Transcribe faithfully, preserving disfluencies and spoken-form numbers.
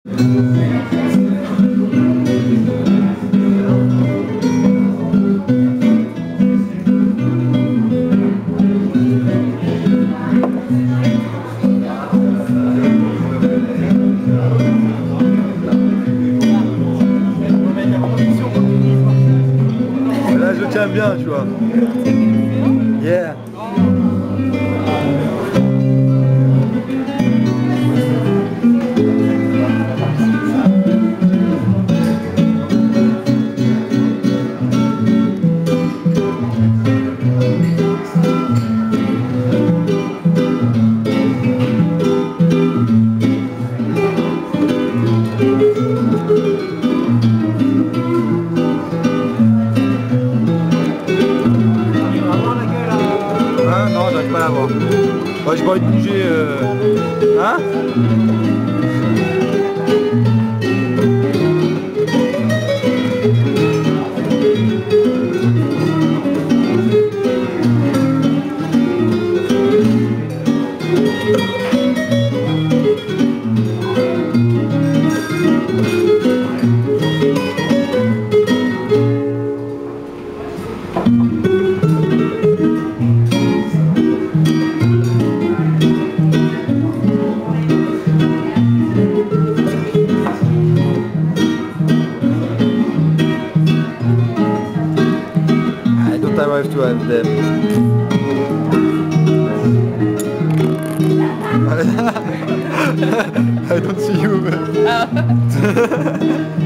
Là je tiens bien, tu vois. Yeah. Non, j'arrive pas à l'avoir. Ouais, j'ai pas envie de bouger. Euh... Hein? I have to have them. I don't see you.